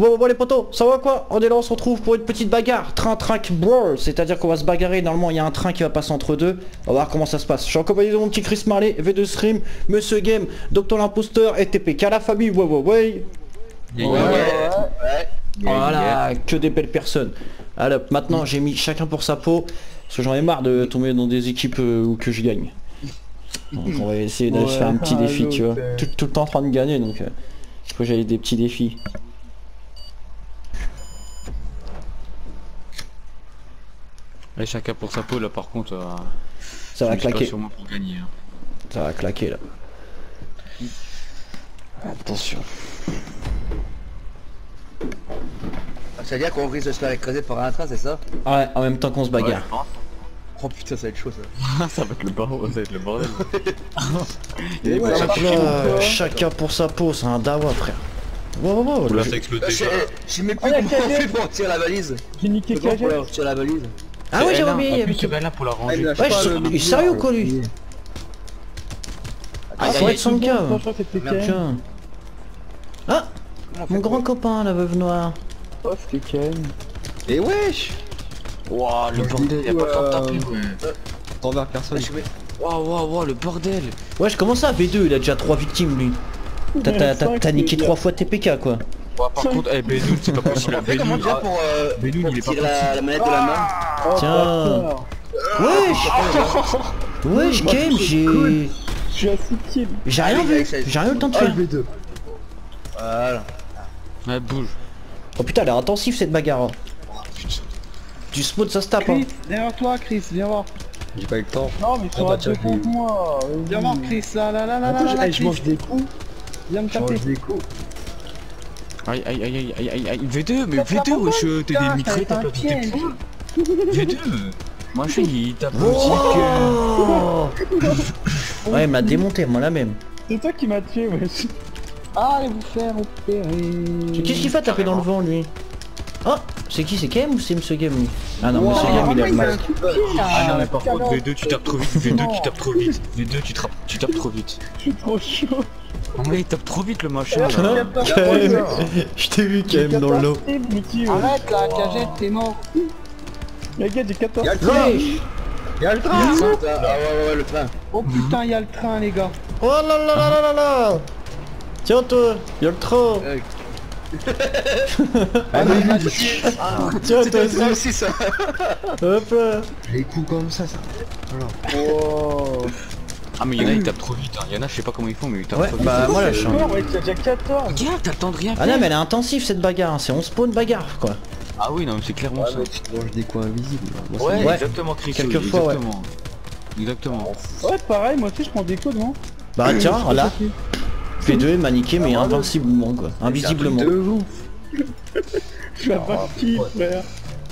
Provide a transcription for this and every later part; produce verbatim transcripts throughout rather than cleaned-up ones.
Bon, bon les potos, ça va quoi? On est là, on se retrouve pour une petite bagarre. Train, track, brawl. C'est-à-dire qu'on va se bagarrer. Normalement, il y a un train qui va passer entre deux. On va voir comment ça se passe. Je suis accompagné de mon petit Chris Marley, V deux Stream, Monsieur Game, Docteur l'Imposteur et T P K, la famille. Ouais, ouais, ouais. Ouais, ouais, ouais. Voilà, que des belles personnes. Alors, maintenant, j'ai mis chacun pour sa peau. Parce que j'en ai marre de tomber dans des équipes euh, où que je gagne. Donc, on va essayer de Ouais, se faire un petit défi, tu vois. euh. Tout, tout le temps en train de gagner, donc... Euh, il faut que j'aille des petits défis. Ouais, chacun pour sa peau là par contre. Euh, Ça va je suis pas claquer. sûrement pour gagner. Hein. Ça va claquer là. Attention. Ça veut dire qu'on risque de se faire écraser par un train, c'est ça? Ouais, en même temps qu'on se Ouais, bagarre. je pense. Oh putain, ça va être chaud ça. Ça va être le bordel, ça va être le bordel. Et ouais, ça- par Là, contre, chacun pour sa peau, c'est un dawa frère. Wow, wow, Là le ça jeu- explose Je déjà. je sais même plus Ah, comment la on fait cagette. pour tirer la valise. J'ai niqué Comment Cagette. pour tirer la valise? Ah ouais, j'ai oublié. En plus c'est là pour la ranger. Ouais, je suis sérieux quoi lui. Ah, faut être son cave. Tiens. Ah, Comment on mon fait grand copain, la veuve noire. Oh, c'était Ken. Et wesh! Wouah le bordel, y'a pas le temps de taper ouais. T'envers personne. pour- Je mets- Wouah wouah wouah le bordel. Ouais, je commence à V deux, il a déjà trois victimes lui. T'as- T'as t'as- t'as niqué trois fois T P K quoi. Ouais, par contre, eh Benoun c'est pas possible. On fait comment Benoun, déjà pour, euh, Benoun, pour il est pas tirer la, la manette de la main? Oh, Tiens. bâtard. Wesh Wesh game, j'ai... Je suis à six kills. J'ai rien vu, j'ai rien eu le temps de faire. V deux. Voilà. ouais bouge. Oh putain, elle est intensive cette bagarre. hein. Du spawn ça se tape hein. Chris, derrière toi, Chris, viens voir. J'ai pas eu le temps. Non, mais tu Ah bah auras tiens, deux je l'ai contre moi. Viens voir, Chris, là, là, là, là, Attends, là, je, là, eh, je Chris. mange des coups. Viens me Je taper. mange des coups. Aïe aïe aïe aïe aïe aïe aïe V deux mais T'as V deux pas wesh compris, t'es putain, des mitraillettes t'as t'as un pas tout tes piège. points. V deux moi je suis il tape aussi Oh ouais, il m'a démonté, moi la même. C'est toi qui m'as tué, wesh. Ah, allez vous faire opérer. Qu'est-ce qu'il fait taper dans le vent lui? Oh, c'est qui? C'est Game ou c'est Monsieur Game lui? Ah non, Wow. Monsieur Game il a le masque. Ah non mais par Putain, contre non. V deux tu tapes trop vite, V deux tu tapes trop vite, V deux tu tapes tu tapes trop vite. Je suis trop chaud. Non mais il tape trop vite le machin J'ai là. quatorze Game. kills. Je t'ai vu J'ai Game dans le lot. quatorze kills, Mickey, ouais. Arrête là, Cagette, t'es mort. Regarde, j'ai quatorze Y'a le kills. train! Wesh. Y'a le train! Ah ouais, ouais, ouais, le train. Oh putain, y'a le train, les gars. Oh là là là là là là. Tiens toi, y'a le train. Ah, mais lui, Tiens toi Ça aussi. aussi ça. Hop là. les coups comme ça, ça. Voilà. Oh. Ah mais y'en a ils tapent trop vite, hein. Y'en a je sais pas comment ils font mais ils tapent Ouais, trop vite. bah moi là je suis un- Ouais, t'as déjà quatorze. Regarde t'as le temps de rien Ah non faire. mais elle est intensive cette bagarre, hein. C'est on spawn bagarre quoi. Ah oui non mais c'est clairement ça. Ouais, mais tu te manges des coups invisibles. Moi, ça Ouais me- Ouais. exactement Chris. Quelquefois, ouais. Exactement. Exactement. Ouais, pareil, moi aussi je prends des coups devant. Bah tiens, là, P deux m'a niqué mais invinciblement quoi. C'est un Invisiblement. truc de vous. Je suis à vingt kills, frère.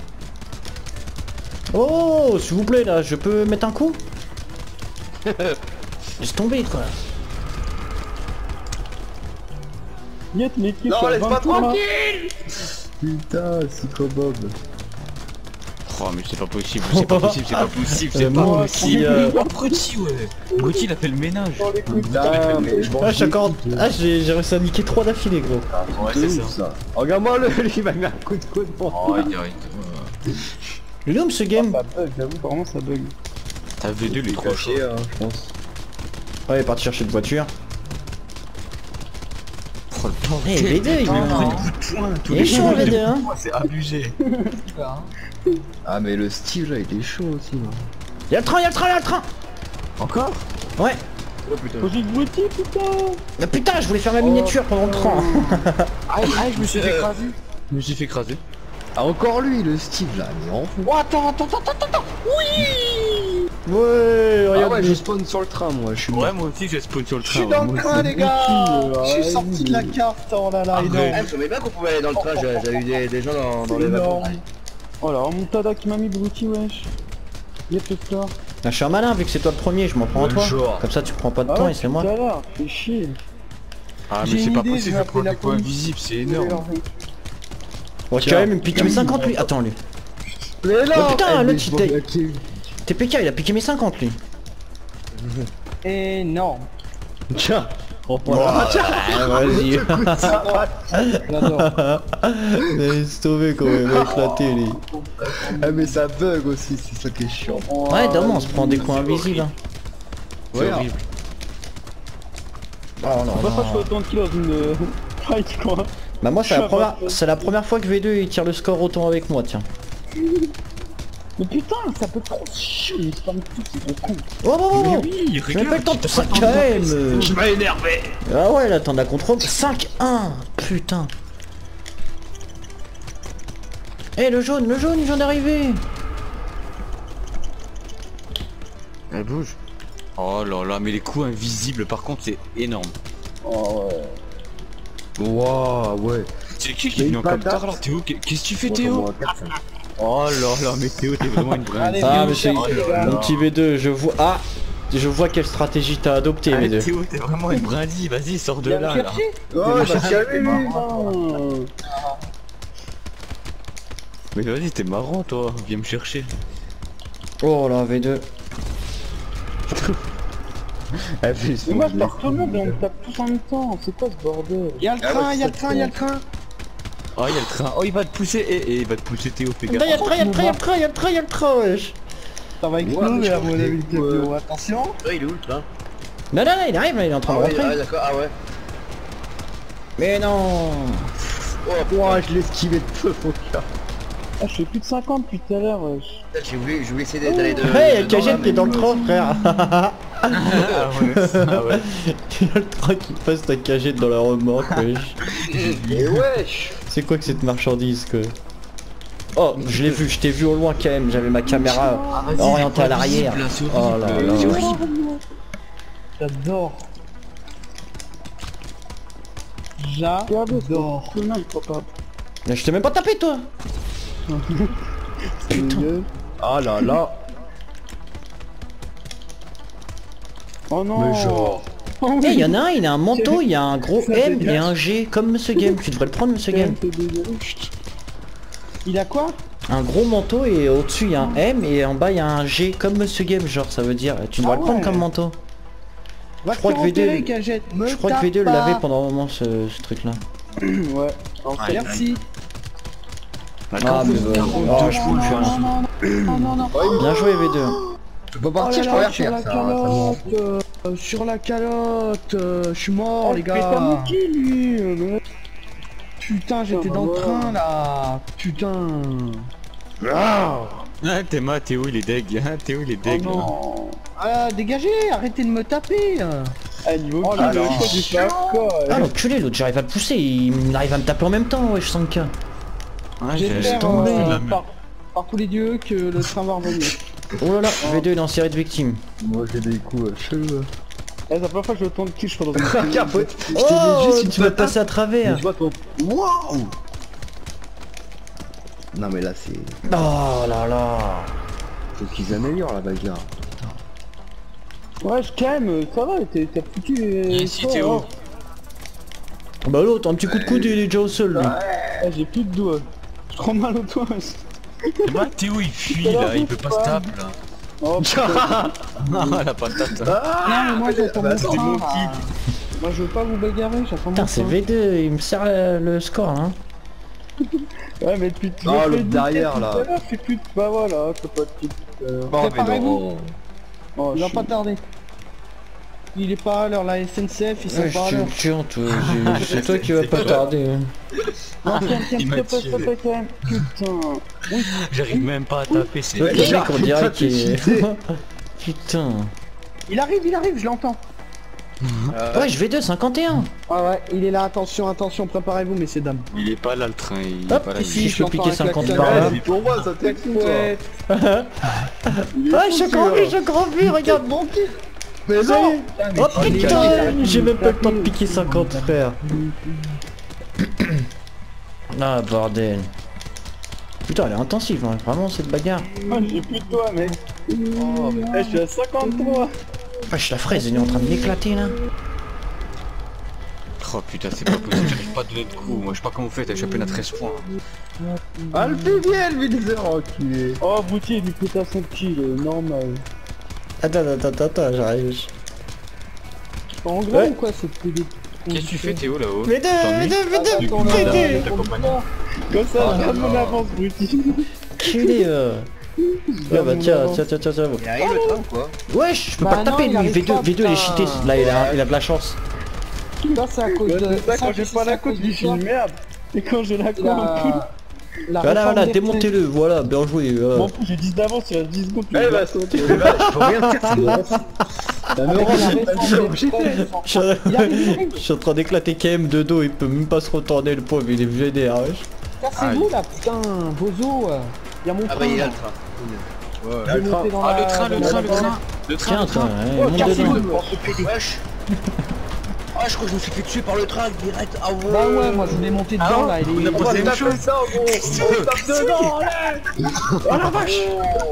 Oh, s'il vous plaît là, je peux mettre un coup? Laisse tomber quoi. Yet, l'équipe, Non, à laisse vingt pas kills, là. tranquille. Putain, Psycho Bob. Oh mais c'est pas possible, c'est pas possible, c'est pas possible, c'est Euh, pas moi, possible. si, euh, Oh Gauthier ouais. Gauthier il a fait le ménage. Dans les coups de Putain, mais je mange Ah, des je suis encore... coups, Ah, j'ai j'ai réussi à niquer trois d'affilée gros. Ouais de c'est ouf, ça. ça. Regarde-moi le, lui il m'a mis un coup de coude pour Oh il arrête. Il est où ce game? Ça bug, j'avoue, vraiment ça bug. T'as V deux les trois caché, hein, je pense. Ouais, il est parti chercher une voiture. Oh le Eh, bordel. V deux, il Il est... prend des coups de poing, tous Il est les chaud jours, V deux hein. c'est abusé. Ah, mais le Steve là, il est chaud aussi. Là. Y'a le train, y'a le train, y'a le train. Encore? Ouais. Oh putain. Faut juste bruti, putain. Ah putain, je voulais faire ma miniature pendant le train. Aïe aïe je me suis fait écraser. Je me suis fait écraser. Ah, encore lui, le Steve là, mais en fou. Oh, attends, attends, attends, attends, attends. Oui. Ouais, Ah regarde. ouais, je spawn sur le train, moi, je suis Ouais moi aussi j'ai spawn sur le Je suis train. dans ouais. le train, les gars. Bruti, Je suis ouais, sorti de la carte, oh là là, Ah, énorme. Ah, je savais bien qu'on pouvait aller dans le train, j'ai j'ai eu des, des gens dans, dans les wagons. Énorme. Oh là, remontada qui m'a mis Bruti, wesh. Yep, le score. Ah, je suis un malin vu que c'est toi le premier, je m'en prends à toi. Bonjour. Comme ça tu prends pas de Ah temps ouais, et c'est moi. tout à l'heure, fais chier. Ah J'ai mais c'est une pas idée, je possible vais de prendre appeler des la coups police. invisibles, c'est énorme. Bon, quand même, il me pique mes cinquante lui. Attends lui. Mais Oh là, putain, eh, l'autre, mais il je t'a- vois qu'il- T P K il a piqué mes cinquante lui. Énorme. Tiens. Oh, voilà. Vas-y. J'adore. Laisse tomber quand même, avec la télé. Ah mais ça bug aussi, c'est ça qui est chiant. Ouais, d'abord on se prend des coins invisibles. Hein. C'est Ouais, horrible. Oh non, Pourquoi pas je fais non. autant de kills dans une euh, fight quoi. Bah moi c'est Je la sais pas. première c'est la première fois que V deux il tire le score autant avec moi, tiens. Mais putain, ça peut trop chier, il spamme tout, c'est trop con. Oh, oh, oh, oh. oui, J'ai même pas le temps de cinq K M. Je m'ai énervé. Ah ouais là t'en as contrôle. cinq un. Putain. Eh le jaune, le jaune il vient d'arriver. Elle bouge. Oh là là, mais les coups invisibles par contre c'est énorme. Oh ouais. Waouh, ouais. C'est qui qui Mais est venu en bâtard. capteur alors Théo? Qu'est-ce que tu fais Moi, Théo? comment, quatre, cinq. Oh là là, mais Théo t'es vraiment une brinde. Allez, Ah viens mais me c'est chercher, mon petit V deux, je vois. Ah je vois quelle stratégie t'as adopté V deux. Théo t'es vraiment une brindille, vas-y sors de Viens me là là. chercher. Oh, j'ai calmé lui. Ah. Mais vas-y t'es marrant toi, viens me chercher. Oh là V deux. Ah, puis, Mais moi je tape tout le monde et on me tape tous en même temps, c'est quoi ce bordel? Y'a le Ah train, ouais, y'a le c'est train, y'a le train. Oh y'a le train, oh il va te pousser, et, et il va te pousser Théo, fais Là gaffe. y'a le train, y'a le train, y'a le train, y'a le train, y'a le train wesh. Ça va Ouais, mais exploser je à crois mon que avis le t'es- ouais. camion, attention. Ouais, il est où le train? Non non non il arrive là, il est en train Ah de ouais, rentrer. ah, d'accord, ah ouais. Mais non. Oh, Ouah, je l'ai esquivé de peu, mon gars. Ah je fais plus de cinquante depuis tout à l'heure wesh. putain, j'ai voulu, j'ai voulu essayer d'aller de... Hey y'a de- Cagette qui est dans le train frère. Ah ouais, ah ouais. Y'a le train qui passe ta Cagette dans la remorque wesh. Et wesh. C'est quoi que cette marchandise quoi? Oh je l'ai vu, je t'ai vu au loin quand même, j'avais ma caméra orientée à l'arrière. Oh là là. J'adore. J'adore. Mais je t'ai même pas tapé toi. Putain. Ah là là. Oh non. Mais genre. Oh Eh oui. y'en a un, il a un manteau, il y a un gros Ça M et dégage. un G comme Monsieur Game, tu devrais le prendre Monsieur Game. Il a quoi? Un gros manteau et au-dessus il y a un M et en bas il y a un G comme Monsieur Game, genre ça veut dire tu devrais Ah le prendre ouais. comme manteau. Va Je crois te que V deux enterrer, Cagette, me Je crois que tape V deux pas. l'avait pendant un moment ce, ce truc là. Ouais. Merci. Ah mais bah, oh, je peux plus rien. Non, non, non, non, non. Bien joué V deux. Je peux Oh partir, là je là, peux rien sur faire la ça. ça me- calotte, euh, sur la calotte, euh, je suis mort Oh, les les gars. gars. T'as moqué lui. euh, Putain, j'étais dans le train là. Putain. Ah. Ah t'es ma Théo il est deg, hein, Théo il est Oh deg. là. non. Ah, dégagez, arrêtez de me taper. Ah, niveau Oh là là. Ah l'enculé, l'autre j'arrive à le pousser, il arrive à me taper en même temps, wesh cinq K. Ah, j'ai J'espère tombé. euh, par, par tous les dieux que le train va revenir. Oh là là, V deux il est en série de victimes. Moi j'ai des coups euh, chelous. Eh, c'est la première fois que je tourne kill, je crois dans une Regarde, pote. Je t'ai Oh, mis juste une tu vas patate. passer à travers. Mais tu vois ton... Waouh. Non mais là c'est... Oh là là. Faut qu'ils améliorent la bagarre. Ouais, je calme, ça va, t'es- t'as foutu les... Ici Oh, Théo. Bah l'autre, un petit coup de coude et il est déjà au sol lui. Eh, j'ai plus de doigts. Je prends mal au doigt. Bah Théo il fuit là, il peut pas se taper là. Oh putain. Ah la patate. Non mais moi j'attends bah, mon c'est train mon là. Moi je veux pas vous bagarrer, j'attends mon Putain c'est train. V deux, il me sert euh, le score hein. Ouais mais depuis Oh, j'ai le fait derrière, dix-sept là. tout à l'heure, c'est plus de... Bah voilà, c'est pas de petite... Euh... Oh, mais Préparez-vous. non. Oh, il va Je pas suis- tarder. Il est pas à l'heure, la S N C F, ils sont Ouais, pas à je l'heure. te jure, toi, j'ai- c'est toi qui vas pas tarder. hein. Non, tiens, tiens, Il m'a s'il te plaît, s'il te tué. plaît, quand même. Putain. Oui, J'arrive même pas à taper, c'est... L'autre, Ouais, le mec on dirait putain, qu'il est... t'es cheaté. Putain. il arrive, il arrive, je l'entends. Ouais, je V deux, cinquante et un. Ah ouais, il est là, attention, attention, préparez-vous, messieurs, dames. Il est pas là le train, il est Hop, pas là. ici. lui. Si je peux l'entends piquer avec la cinquante klaxon. par là. Ouais, c'est pour moi ça t'excite toi. Ouais. Ah, je grandis, je grandis, regarde mon pied. Mais Oh non. putain, j'ai même pas le temps de piquer cinquante frère. Ah bordel. Putain elle est intensive hein, vraiment cette bagarre. Ah, j'ai plus de doigts, mec. Oh, mais... Eh, je suis à cinquante-trois. Wesh la fraise elle est en train de m'éclater là. Oh putain c'est pas possible, j'arrive pas à donner de coups, moi je sais pas comment vous faites, j'ai championnat treize points. Ah le P V L, Windsor, enculé. Oh, Boutier, du coup, t'as son kill, euh, normal. Attends, attends, attends, attends, j'arrive. marche pas en grand Ouais. ou quoi cette P D? Qu'est-ce que tu fais Théo là-haut? Mais deux, mais deux, mais deux, Attends, là, mais là, deux. là, comme ça, Oh là regarde mon là. avance, Bruti. Quel est euh... Ah bah tiens, tiens, tiens, tiens, tiens. Il arrive le train ou quoi? Wesh, je peux Bah pas le non, taper il lui, arrive V deux, pas, V deux il est putain. cheaté, là il a, il a de la chance. Ça c'est à cause Ouais, de... c'est ça, quand j'ai c'est pas à la cause côte, de je suis toi. une merde. Et quand j'ai la côte, La... la Voilà, réforme voilà, des démontez-le, voilà, bien joué. voilà. m'en fous, j'ai dix d'avance, il reste dix secondes. tu Eh me bah, vas sauter. Je peux rien faire, c'est bon. La retraites. Nora, Avec la j'ai pas réforme dit, des j'ai retraites, Je suis en- il arrive, il arrive. je suis en train d'éclater K M de dos, il peut même pas se retourner le pauvre, il est vénère, wesh. Cassez-vous là, putain, Bozo. Y'a mon Ah train. bah il est là là. le train. Je vais monter dans Ah la- le train, le dans la- train, le dans la- train. Le train, Tiens, le tiens, train. ouais, Oh, monte cassez-vous. dedans. Wesh. Ah je crois que je me suis fait tuer par le train direct. Ah ouais. Bah ouais, moi je voulais monter Ah dedans ouais, là, il on est... a pas la même chose. ça, gros. On tape dedans, allez. Oh la vache.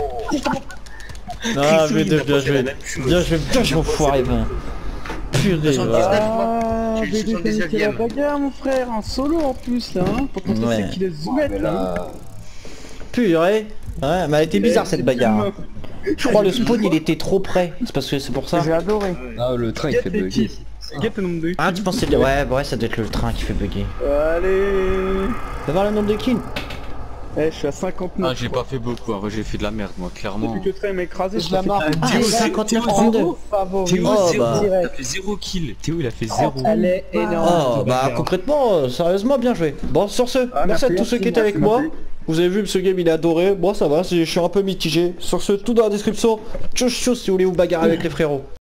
Ah, V deux, bien joué. Bien joué, bien joué, enfoiré, ben. Purée, soixante-dix-neuf. voilà. Ah, J'ai V deux, le t'as niqué la soixante-dix-neuvième. bagarre mon frère, un solo en plus là, hein. Pour qu'on Ouais. sait qu'il est zoumette là. Purée. Ouais, mais elle était bizarre cette bagarre. hein. Je crois le spawn il était trop près, c'est parce que c'est pour ça. J'ai adoré. Ah, le train il Get fait les bugger. tips. Get le nombre de Ah tu penses que c'est... Ouais, bah ouais, ça doit être le train qui fait bugger. Allez. Fais voir le nombre de kills. Eh, je suis à Ah cinquante-neuf. j'ai pas fait beaucoup, en vrai j'ai fait de la merde moi, clairement. Depuis que le train m'a écrasé, Je la marque. Ah, direct cinquante-neuf en trente-deux. favori. Théo, Oh, zéro, bah. il a fait zéro kill. Théo il a fait zéro. Elle est énorme. Oh bah concrètement, euh, sérieusement bien joué. Bon sur ce, Ah, merci à merci, tous ceux qui étaient merci, avec moi. merci. Vous avez vu ce game il est adoré, moi ça va, c'est- je suis un peu mitigé. Sur ce, tout dans la description. Tchou tchou si vous voulez vous bagarrer avec les frérots.